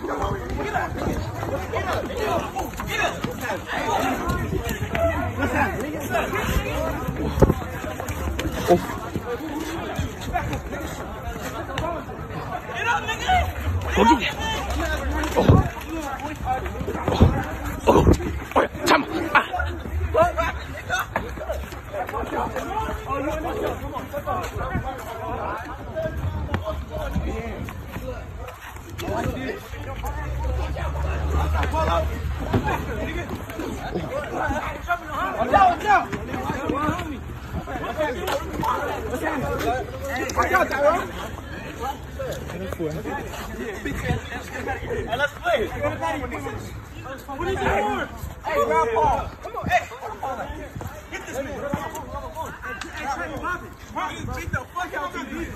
Let's play. What are you doing? Hey, Grandpa. Come on. Hey, get this man. Hey, try to pop it. Get the fuck out of here.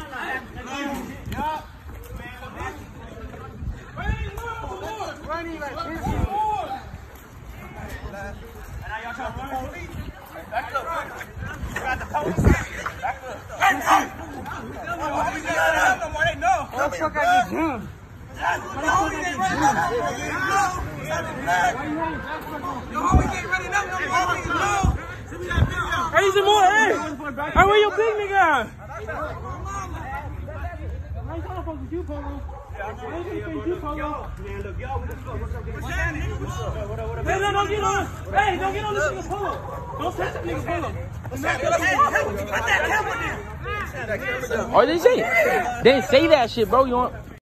Running like this. Now y'all trying to run police? Back up. You got the police. Back up. Back up. They know. What the fuck I get him? Hey, some more, hey! Hey, where your picnic at? I ain't trying to fuck with you, Polo. I ain't trying to fuck with you, Polo. Hey, no, don't get on. Hey, don't get on this nigga Polo. Don't touch that nigga Polo. Put that camera there. Oh, they say it. They didn't say that shit, bro. You want?